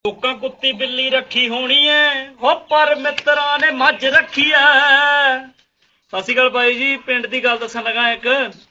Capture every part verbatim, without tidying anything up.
कुक्का कुत्ती बिल्ली रखी होनी है हो पर मित्रा ने मझ रखी है। सत श्री अकाल भाई जी, पिंड दी गल दसन लगा एक।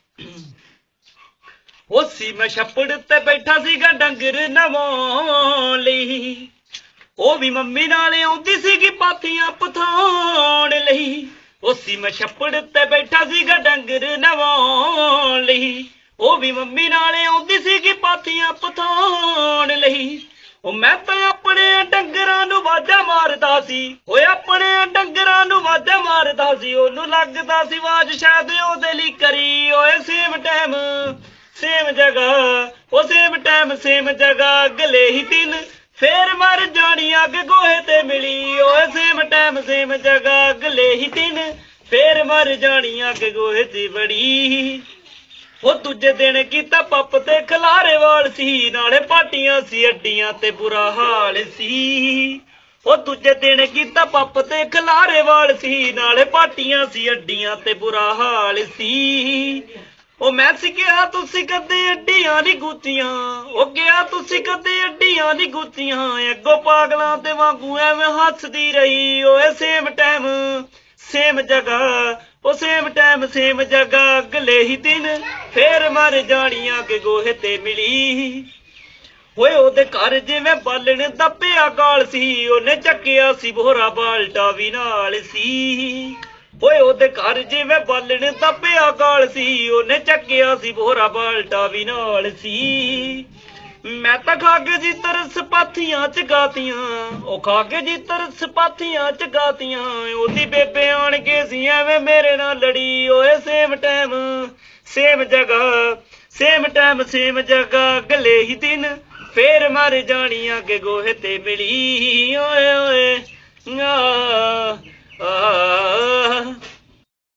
ओ सी मैं छप्पड़ ते बैठा सीगा डंगर नवाउण लई, ओ भी मम्मी नाल आउंदी सीगी पाथियां पथाउण लई। ओ सी मैं छप्पड़ ते बैठा सीगा डंगर नवाउण लई, ओ भी मम्मी नाल आउंदी सीगी पाथियां पथाउण लई। ओ मैं तां अपने डंगरां नूं वाजा मारदा सी, ओए अपने डंगरां नूं वाजा मारदा सी, ओनू लगदा सी आवाज शायद ओहदे लई करी। ओए सेम टाइम सेम जगह, ओ सेम टाइम सेम जगह, अगले ही दिन फेर मर जानी अग गोहे ते मिली। ओए सेम टाइम सेम जगह, अगले ही दिन फेर मर जानी अग गोहे ते बड़ी। ओ दूजे दिन कीता पप ते खलारे वाल सी, नाले पाटियां सी अड्डियां ते बुरा हाल सी। ओ दूजे दिन कीता पप ते खलारे वाल सी, नाले पाटियां सी अड्डियां ते बुरा हाल सी। ओ मैं सी गया तुसी कदे अड्डियां नी गुत्तियां, ओ गया तुसी कदे अड्डियां नी गुत्तियां, अग्गों पागलां ते वांगू एवें हसदी रही। ओए सेम टाइम सेम जगह, ओ सेम टाइम सेम जगह, अगले ही दिन फेर मर जानी अग गोहे ते मिली। ओए ओदे घर जिवें बालण दा पिया गाल सी, ओने चक्किया सी बोरा बाल्टा भी नाल सी। ओए ओदे घर जिवें बालण दा पिया गाल सी, ओने चक्किया सी बोरा बाल्टा भी नाल सी। मैं तां खाके जी तरस पाथियां च गातियां, ओ खाके जी तरस पाथियां च गातियां, ओदी बेबे आण के सी एवें मेरे नाल लड़ी। ओए सेम टाइम सेम जगह, सेम टाइम सेम जगह, अगले ही दिन फेर मर जानी अग गोहे ते मिली। ओए ओए